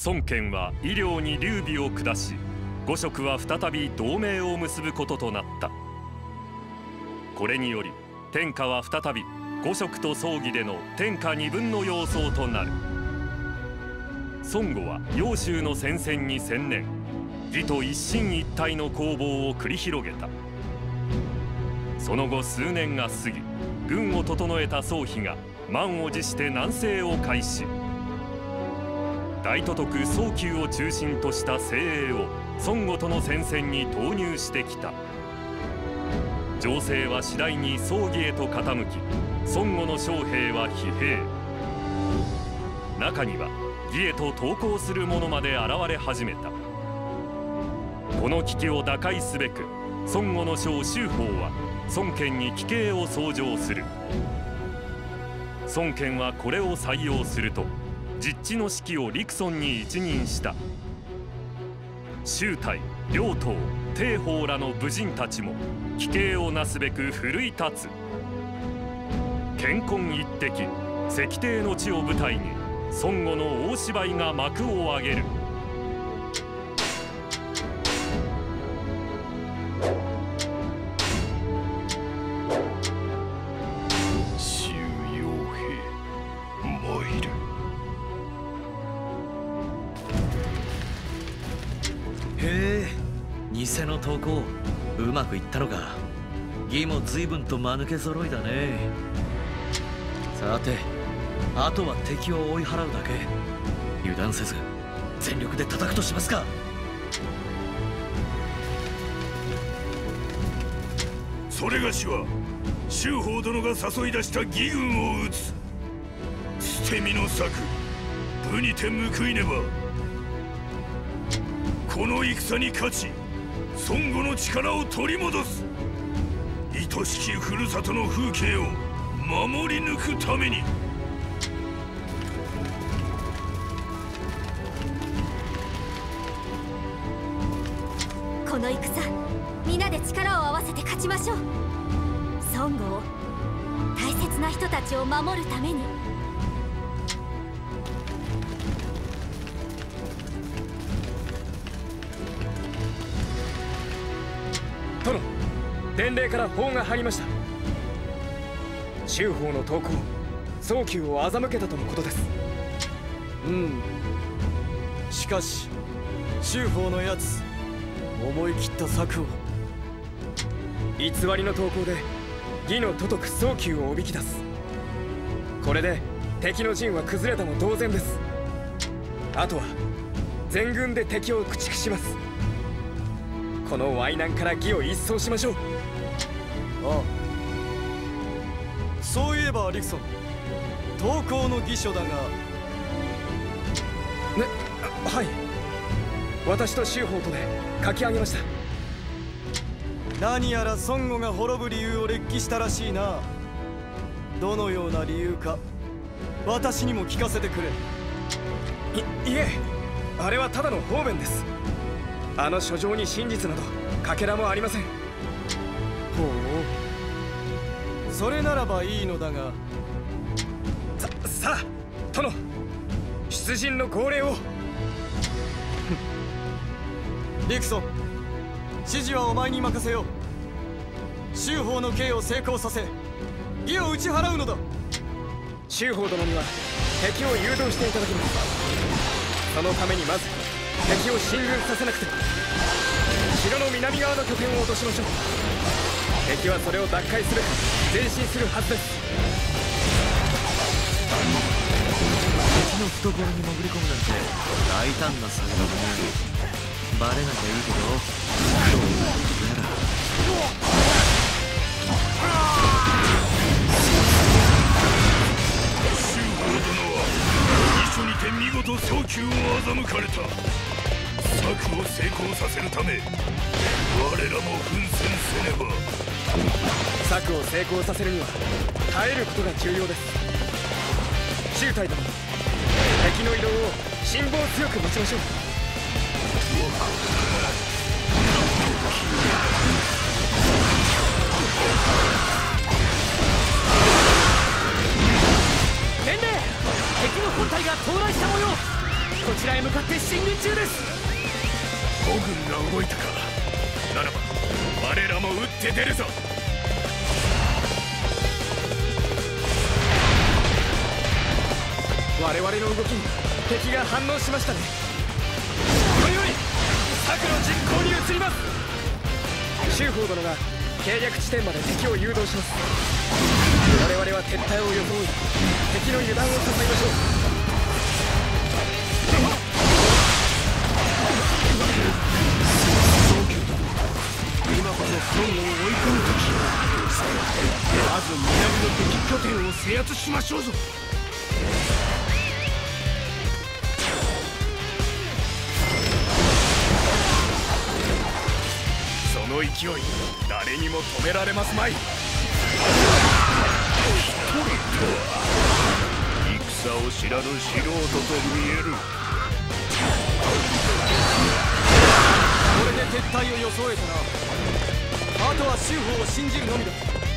孫権は医療に劉備を下し、五色は再び同盟を結ぶこととなった。これにより天下は再び五色と葬儀での天下二分の様相となる。孫悟は揚州の戦線に専念、義と一進一退の攻防を繰り広げた。その後数年が過ぎ、軍を整えた曹丕が満を持して南征を開始。大都督曹休を中心とした精鋭を孫悟との戦線に投入してきた。情勢は次第に曹魏へと傾き、孫悟の将兵は疲弊。中には魏へと投降する者まで現れ始めた。この危機を打開すべく、孫悟の将周法は孫権に帰継を奏上する。孫権はこれを採用すると、実地の指揮を陸遜に一任した。周泰、両党、定法らの武人たちも帰継をなすべく奮い立つ。乾坤一滴、石庭の地を舞台に孫悟の大芝居が幕を上げる。 周陽兵参る。 へえ、偽の投稿うまくいったのか。義も随分と間抜け揃いだね。さて、あとは敵を追い払うだけ。油断せず全力で叩くとしますか。 それがしは周法殿が誘い出した義軍を討つ。捨て身の策、武にて報いねば。この戦に勝ち、孫悟の力を取り戻す。愛しきふるさとの風景を守り抜くために。 この戦、皆で力を合わせて勝ちましょう。孫悟を、大切な人たちを守るために。 殿、伝令から報が入りました。周法の投稿、早急を欺けたとのことです。 しかし周法のやつ、思い切った策を。 偽りの投稿で義の都督早急をおびき出す。これで敵の陣は崩れたも同然です。あとは全軍で敵を駆逐します。この淮南から義を一掃しましょう。 ああ、そういえば陸遜、投稿の義書だが。 はい、私と周法とで書き上げました。 何やら孫悟が滅ぶ理由を列記したらしいな。どのような理由か私にも聞かせてくれ。 いえ、あれはただの方便です。あの書状に真実などかけらもありません。 ほう、それならばいいのだが。 さあ殿、出陣の号令を。 陸遜、指示はお前に任せよう。周法の刑を成功させ、義を打ち払うのだ。 周法殿には敵を誘導していただきます。そのためにまず敵を進軍させなくては。城の南側の拠点を落としましょう。敵はそれを奪回するか前進するはずです。 敵の懐に潜り込むなんて大胆な策だね。バレなきゃいいけど、どうなるやら。 周法殿は一緒にて見事早急を欺かれた。策を成功させるため我らも奮戦せねば。 策を成功させるには耐えることが重要です。周泰殿、敵の移動を辛抱強く待ちましょう。伝令、敵の本隊が到来した模様。こちらへ向かって進軍中です。 五軍が動いたか。ならば我らも打って出るぞ。 我々の動きに敵が反応しましたね。これより策の実行に移ります。周宝殿が計略地点まで敵を誘導します。我々は撤退を装い敵の油断を誘いましょう。 今こそ孫を追い込む時。まず南の敵拠点を制圧しましょうぞ。その勢い誰にも止められますまい。戦を知らぬ素人と見える。 これで撤退を装えたな。あとは周宝を信じるのみだ。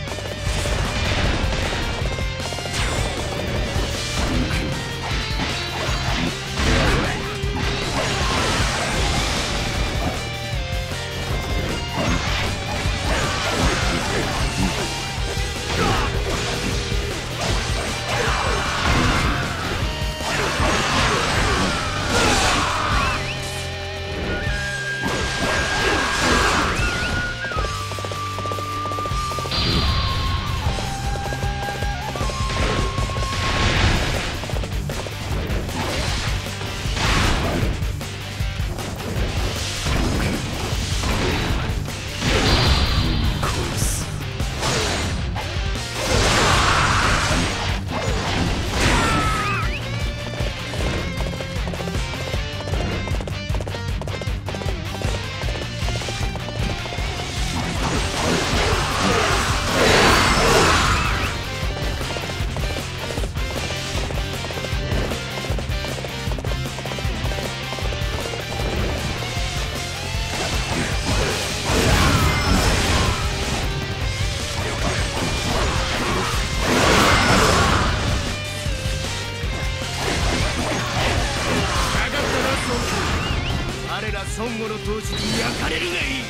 孫悟の統治に焼かれるがいい。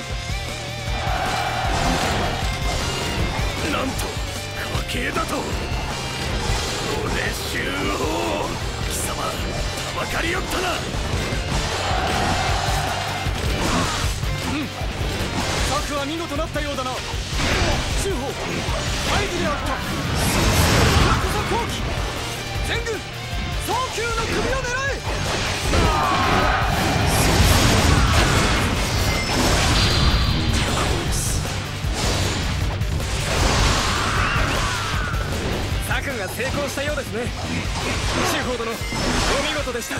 なんと家系だと。これ周宝貴様たばかりよったな。 策は見事なったようだな。周宝合図であった。今こそ好機。全軍早急の首を狙え。 策が成功したようですね。周宝殿お見事でした。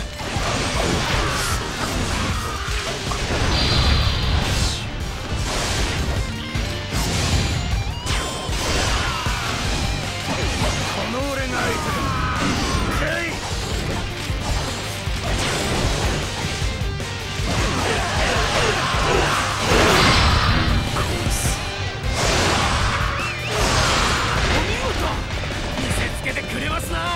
この俺が相手だ。見せつけてくれますな。騙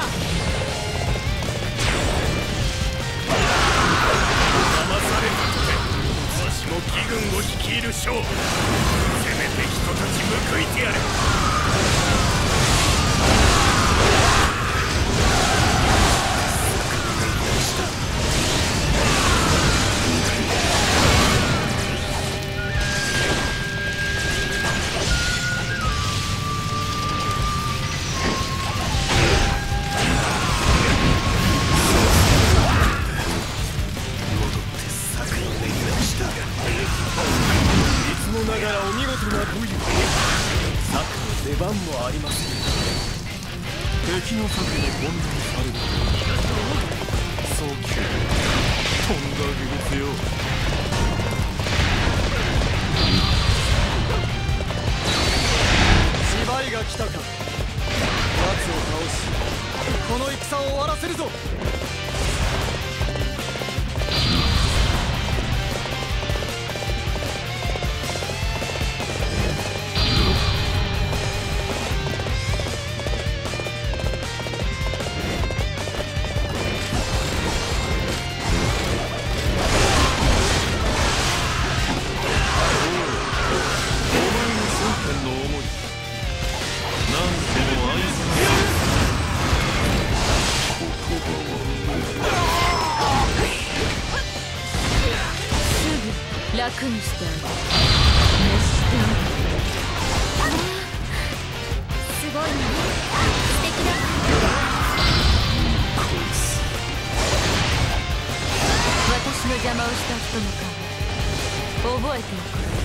されたとてわしも義軍を率いる将。せめて人たち報いてやれ。いつもながらお見事な武勇。策の出番もありません。敵の策に翻弄される。早急とんだ下物よ。 芝居が来たか。奴を倒しこの戦を終わらせるぞ。 楽にしてあげる。熱してみる。すごいね。素敵だ。私の邪魔をした人の顔覚えておく。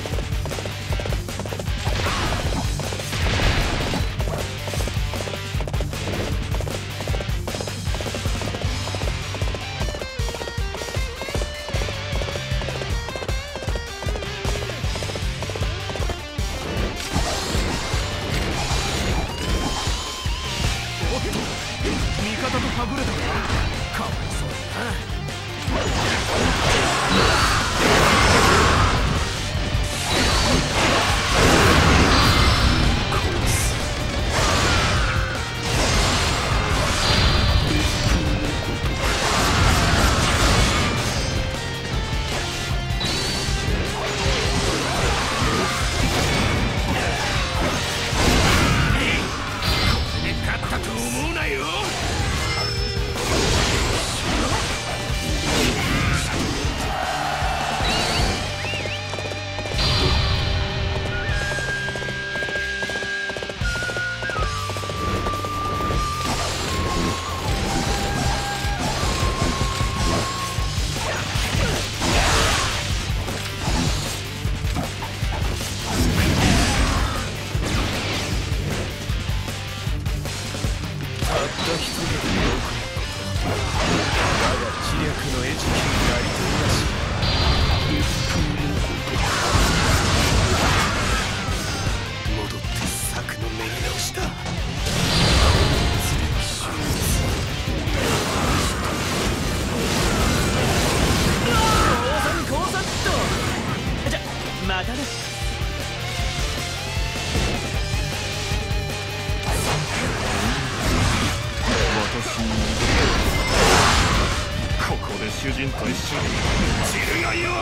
主人と一緒に散るがよ。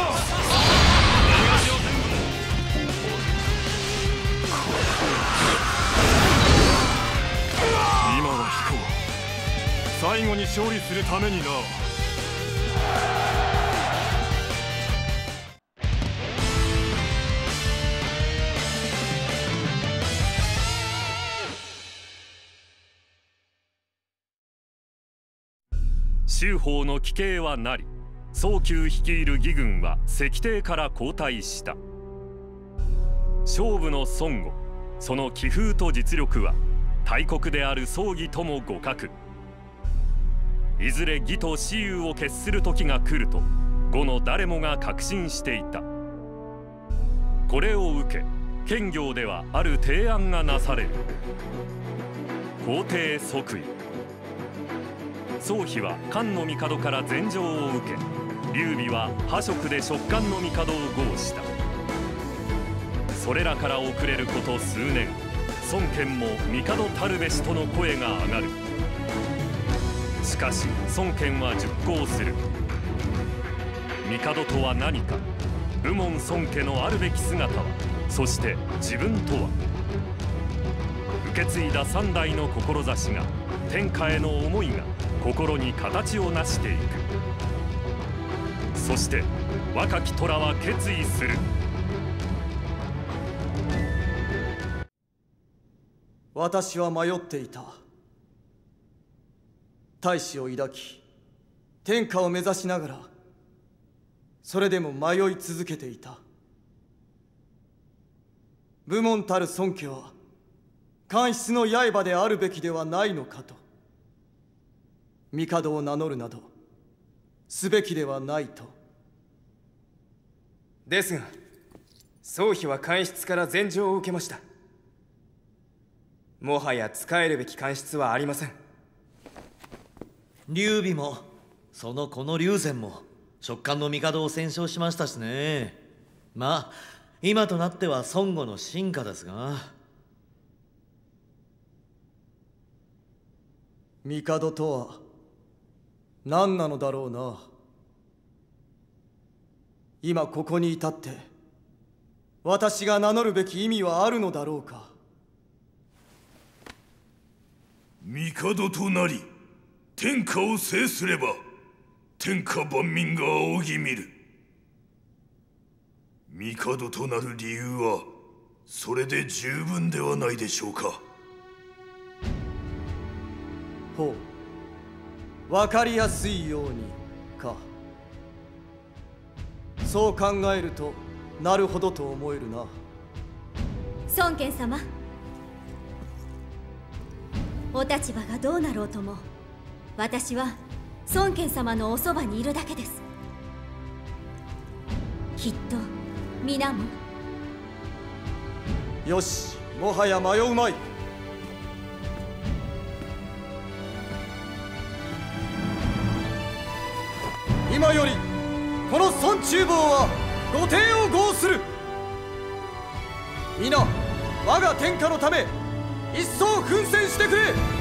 今は引こう。最後に勝利するためにな。周方の奇形はなり、宗久率いる義軍は石帝から後退した。勝負の孫悟、その気風と実力は大国である宗義とも互角。いずれ義と雌雄を決する時が来ると呉の誰もが確信していた。これを受け建業ではある提案がなされる。皇帝即位。宗妃は漢の帝から禅譲を受け、劉備は破蜀で蜀漢の帝を号した。それらから遅れること数年、孫権も帝たるべしとの声が上がる。しかし孫権は熟考する。帝とは何か、武門孫家のあるべき姿は、そして自分とは。受け継いだ三代の志が、天下への思いが心に形を成していく。そして若き虎は決意する。 私は迷っていた。大志を抱き天下を目指しながら、それでも迷い続けていた。武門たる孫家は官室の刃であるべきではないのかと。帝を名乗るなどすべきではないと。 ですが宗妃は官室から禅譲を受けました。もはや仕えるべき官室はありません。 劉備もそのこの龍禅も蜀漢の帝を戦勝しましたしね。まあ今となっては孫悟の進化ですが。 帝とは何なのだろうな。今ここに至って私が名乗るべき意味はあるのだろうか。 帝となり天下を制すれば天下万民が仰ぎ見る。 帝となる理由はそれで十分ではないでしょうか。 ほう、分かりやすいようにか。そう考えるとなるほどと思えるな。 孫権様、お立場がどうなろうとも私は孫権様のおそばにいるだけです。きっと皆も。 よし、もはや迷うまい。今よりこの孫厨房は御帝を号する。皆我が天下のため一層奮戦してくれ。